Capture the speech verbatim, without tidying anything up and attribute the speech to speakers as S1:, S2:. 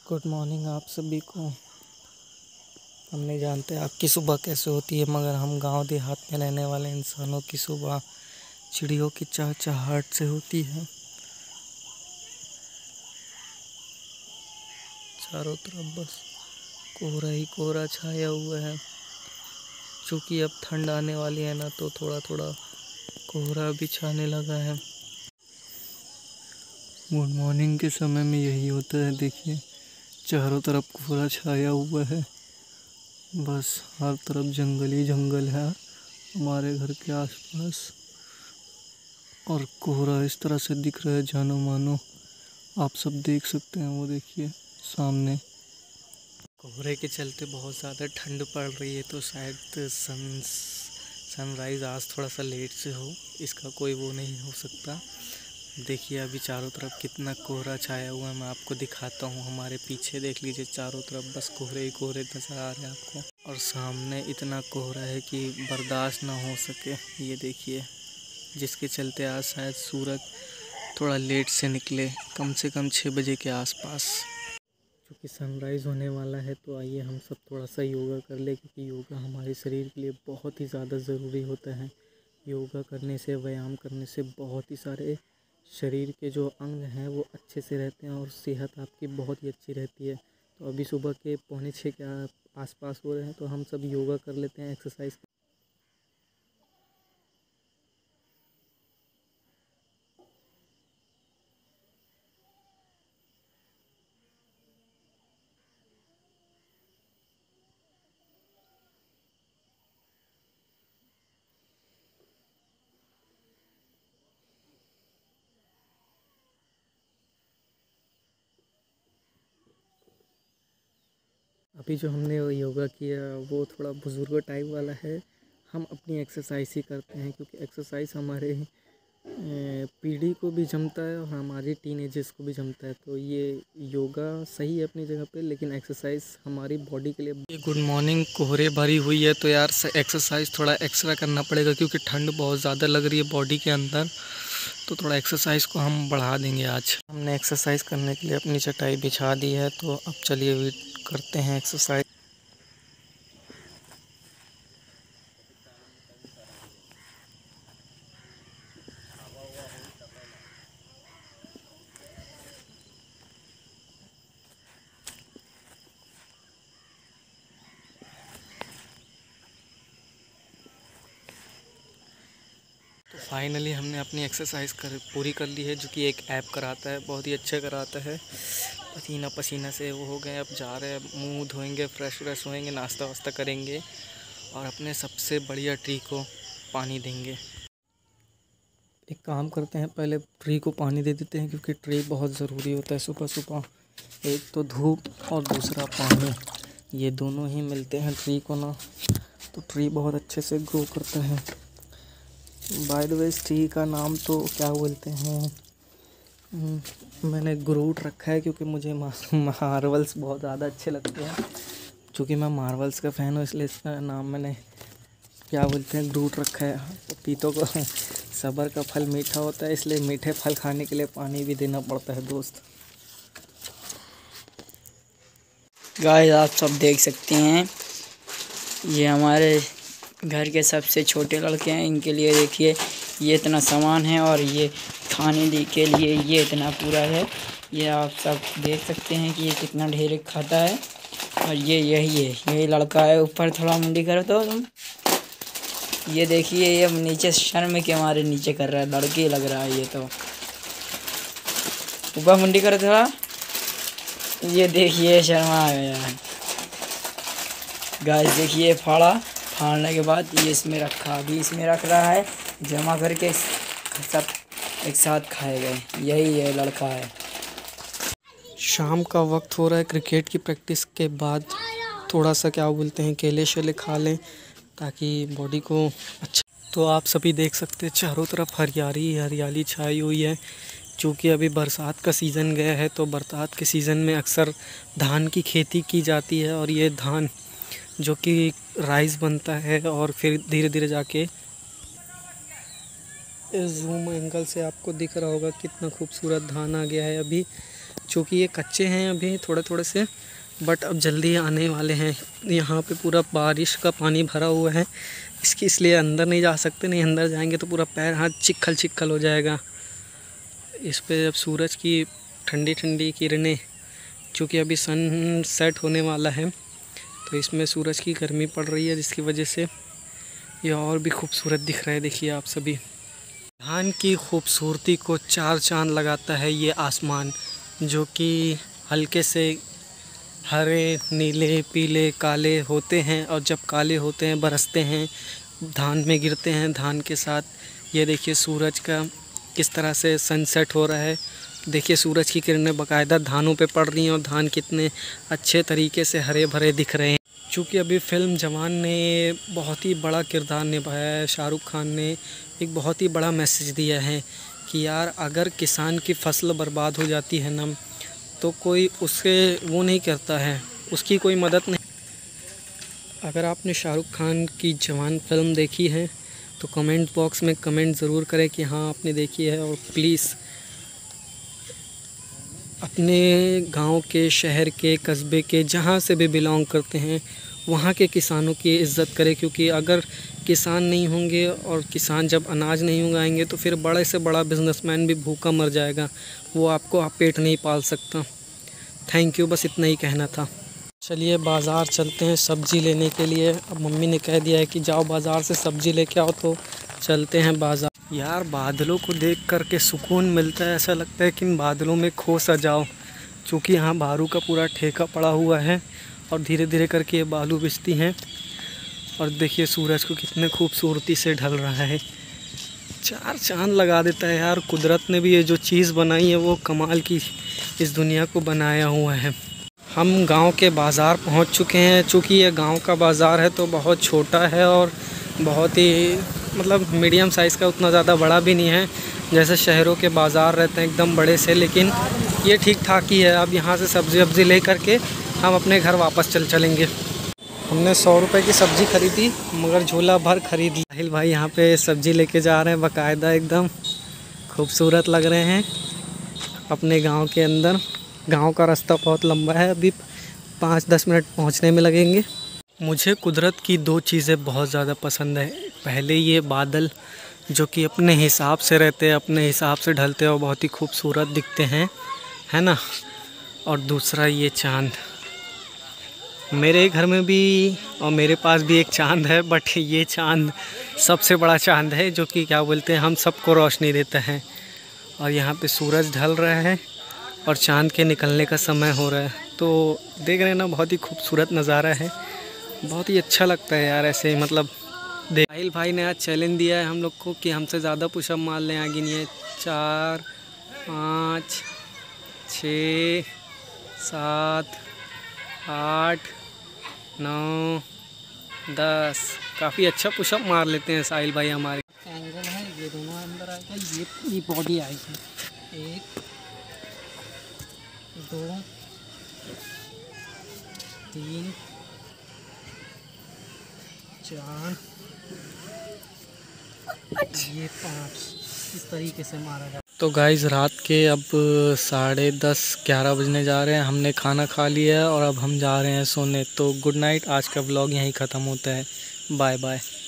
S1: Good morning आप सभी को। हम नहीं जानते आपकी सुबह कैसे होती है, मगर हम गांव देहात में रहने वाले इंसानों की सुबह चिड़ियों की चहचहाहट से होती है। चारों तरफ बस कोहरा ही कोहरा छाया हुआ है। चूँकि अब ठंड आने वाली है ना, तो थोड़ा थोड़ा कोहरा भी छाने लगा है। गुड मॉर्निंग के समय में यही होता है। देखिए, चारों तरफ कोहरा छाया हुआ है। बस हर तरफ जंगल ही जंगल है हमारे घर के आसपास, और कोहरा इस तरह से दिख रहा है जानो मानो आप सब देख सकते हैं। वो देखिए सामने कोहरे के चलते बहुत ज़्यादा ठंड पड़ रही है, तो शायद सन सनराइज़ आज थोड़ा सा लेट से हो, इसका कोई वो नहीं हो सकता। देखिए अभी चारों तरफ कितना कोहरा छाया हुआ है। मैं आपको दिखाता हूँ, हमारे पीछे देख लीजिए, चारों तरफ बस कोहरे ही कोहरे नज़र आ रहे हैं आपको, और सामने इतना कोहरा है कि बर्दाश्त ना हो सके। ये देखिए, जिसके चलते आज शायद सूरज थोड़ा लेट से निकले, कम से कम छः बजे के आसपास। क्योंकि सनराइज़ होने वाला है, तो आइए हम सब थोड़ा सा योगा कर ले, क्योंकि योगा हमारे शरीर के लिए बहुत ही ज़्यादा ज़रूरी होता है। योगा करने से, व्यायाम करने से बहुत ही सारे शरीर के जो अंग हैं वो अच्छे से रहते हैं, और सेहत आपकी बहुत ही अच्छी रहती है। तो अभी सुबह के पौने छः के आसपास हो रहे हैं, तो हम सब योगा कर लेते हैं, एक्सरसाइज। अभी जो हमने योगा किया वो थोड़ा बुज़ुर्ग टाइप वाला है। हम अपनी एक्सरसाइज ही करते हैं, क्योंकि एक्सरसाइज हमारे पीढ़ी को भी जमता है और हमारी टीनेजर्स को भी जमता है। तो ये योगा सही है अपनी जगह पे, लेकिन एक्सरसाइज हमारी बॉडी के लिए। Good morning. कोहरे भरी हुई है, तो यार एक्सरसाइज थोड़ा एक्स्ट्रा करना पड़ेगा, क्योंकि ठंड बहुत ज़्यादा लग रही है बॉडी के अंदर। तो थोड़ा एक्सरसाइज को हम बढ़ा देंगे। आज हमने एक्सरसाइज करने के लिए अपनी चटाई बिछा दी है, तो अब चलिए भी करते हैं एक्सरसाइज। तो फाइनली हमने अपनी एक्सरसाइज कर पूरी कर ली है, जो कि एक ऐप कराता है, बहुत ही अच्छा कराता है। पसीना पसीना से वो हो गए, अब जा रहे हैं, मुंह धोएंगे, फ्रेश व्रेश होएंगे, नाश्ता वास्ता करेंगे, और अपने सबसे बढ़िया ट्री को पानी देंगे। एक काम करते हैं, पहले ट्री को पानी दे देते हैं, क्योंकि ट्री बहुत ज़रूरी होता है सुबह सुबह। एक तो धूप और दूसरा पानी, ये दोनों ही मिलते हैं ट्री को ना, तो ट्री बहुत अच्छे से ग्रो करता है। बाय द वे, इस ट्री का नाम तो क्या बोलते हैं, मैंने ग्रूट रखा है, क्योंकि मुझे मार्वल्स बहुत ज़्यादा अच्छे लगते हैं। चूँकि मैं मार्वल्स का फ़ैन हूँ, इसलिए इसका नाम मैंने क्या बोलते हैं ग्रूट रखा है। पपीतों को सब्र का फल मीठा होता है, इसलिए मीठे फल खाने के लिए पानी भी देना पड़ता है दोस्त।
S2: गाइस, आप सब देख सकते हैं, ये हमारे घर के सबसे छोटे लड़के हैं। इनके लिए देखिए ये इतना सामान है, और ये खाने के लिए ये इतना पूरा है। ये आप सब देख सकते हैं कि ये कितना ढेर खाता है। और ये यही है, यही लड़का है। ऊपर थोड़ा मुंडी करो तो तुम, ये देखिए, ये नीचे शर्म के मारे नीचे कर रहा है, लड़के लग रहा है ये तो। ऊपर मुंडी करो थोड़ा, ये देखिए शर्मा गया है। गाइस देखिए, फाड़ा फाड़ने के बाद ये इसमें रखा, अभी इसमें रख रहा है, जमा करके सब एक साथ खाए गए। यही ये लड़का है।
S1: शाम का वक्त हो रहा है, क्रिकेट की प्रैक्टिस के बाद थोड़ा सा क्या बोलते हैं केले शेले खा लें, ताकि बॉडी को अच्छा। तो आप सभी देख सकते हैं चारों तरफ हरियाली हरियाली छाई हुई है। चूँकि अभी बरसात का सीज़न गया है, तो बरसात के सीज़न में अक्सर धान की खेती की जाती है, और ये धान जो कि राइस बनता है, और फिर धीरे धीरे जाके इस जूम एंगल से आपको दिख रहा होगा कितना खूबसूरत धान आ गया है। अभी क्योंकि ये कच्चे हैं अभी थोड़े थोड़े से, बट अब जल्दी आने वाले हैं। यहाँ पे पूरा बारिश का पानी भरा हुआ है, इसकी इसलिए अंदर नहीं जा सकते, नहीं अंदर जाएंगे तो पूरा पैर हाथ चिक्खल चिक्खल हो जाएगा। इस पे जब सूरज की ठंडी ठंडी किरणें, क्योंकि अभी सन सेट होने वाला है तो इसमें सूरज की गर्मी पड़ रही है, जिसकी वजह से ये और भी खूबसूरत दिख रहा है। देखिए आप सभी, धान की खूबसूरती को चार चांद लगाता है ये आसमान, जो कि हल्के से हरे, नीले, पीले, काले होते हैं, और जब काले होते हैं बरसते हैं, धान में गिरते हैं। धान के साथ ये देखिए सूरज का किस तरह से सनसेट हो रहा है। देखिए सूरज की किरणें बाकायदा धानों पे पड़ रही हैं और धान कितने अच्छे तरीके से हरे भरे दिख रहे हैं। चूँकि अभी फ़िल्म जवान ने बहुत ही बड़ा किरदार निभाया है, शाहरुख खान ने एक बहुत ही बड़ा मैसेज दिया है कि यार अगर किसान की फसल बर्बाद हो जाती है ना, तो कोई उसके वो नहीं करता है, उसकी कोई मदद नहीं। अगर आपने शाहरुख खान की जवान फ़िल्म देखी है तो कमेंट बॉक्स में कमेंट ज़रूर करें कि हाँ आपने देखी है, और प्लीज़ अपने गांव के, शहर के, कस्बे के, जहां से भी बिलोंग करते हैं वहां के किसानों की इज़्ज़त करें। क्योंकि अगर किसान नहीं होंगे और किसान जब अनाज नहीं उगाएंगे तो फिर बड़े से बड़ा बिजनेसमैन भी भूखा मर जाएगा, वो आपको आप पेट नहीं पाल सकता। थैंक यू, बस इतना ही कहना था। चलिए बाज़ार चलते हैं सब्ज़ी लेने के लिए। अब मम्मी ने कह दिया है कि जाओ बाज़ार से सब्ज़ी लेके आओ, तो चलते हैं बाज़ार। यार बादलों को देख कर के सुकून मिलता है, ऐसा लगता है कि इन बादलों में खो सा जाओ। चूँकि यहाँ बालू का पूरा ठेका पड़ा हुआ है और धीरे धीरे करके ये बालू बिछती हैं। और देखिए सूरज को कितने खूबसूरती से ढल रहा है, चार चांद लगा देता है यार। कुदरत ने भी ये जो चीज़ बनाई है वो कमाल की इस दुनिया को बनाया हुआ है। हम गांव के बाज़ार पहुंच चुके हैं। चूँकि ये गांव का बाज़ार है तो बहुत छोटा है और बहुत ही मतलब मीडियम साइज़ का, उतना ज़्यादा बड़ा भी नहीं है जैसे शहरों के बाज़ार रहते हैं एकदम बड़े से, लेकिन ये ठीक ठाक ही है। अब यहाँ से सब्ज़ी वब्ज़ी ले करके हम अपने घर वापस चल चलेंगे। हमने सौ रुपये की सब्ज़ी ख़रीदी मगर झोला भर खरीद ली। साहिल भाई यहाँ पे सब्ज़ी लेके जा रहे हैं, बाकायदा एकदम खूबसूरत लग रहे हैं अपने गांव के अंदर। गांव का रास्ता बहुत लंबा है, अभी पाँच दस मिनट पहुंचने में लगेंगे। मुझे कुदरत की दो चीज़ें बहुत ज़्यादा पसंद है। पहले ये बादल जो कि अपने हिसाब से रहते हैं, अपने हिसाब से ढलते हैं और बहुत ही खूबसूरत दिखते हैं, है ना। और दूसरा ये चाँद। मेरे घर में भी और मेरे पास भी एक चाँद है, बट ये चाँद सबसे बड़ा चाँद है जो कि क्या बोलते हैं, हम सबको रोशनी देता है। और यहाँ पे सूरज ढल रहा है और चाँद के निकलने का समय हो रहा है, तो देख रहे हैं ना, बहुत ही खूबसूरत नज़ारा है, बहुत ही अच्छा लगता है यार ऐसे। मतलब देख, साहिल भाई ने आज चैलेंज दिया है हम लोग को कि हमसे ज़्यादा पुशअप मार लें। आगे नहीं है, चार, पाँच, छः, सात, आठ, नौ, दस। काफ़ी अच्छा पुशअप मार लेते हैं साहिल भाई हमारे। एंगल है, ये दोनों अंदर आएगा, ये ये बॉडी आएगी। एक, दो, तीन, चार, ये पाँच। इस तरीके से मारा जाए। तो गाइज़ रात के अब साढ़े दस ग्यारह बजने जा रहे हैं। हमने खाना खा लिया है और अब हम जा रहे हैं सोने। तो गुड नाइट। आज का व्लॉग यहीं ख़त्म होता है। Bye bye.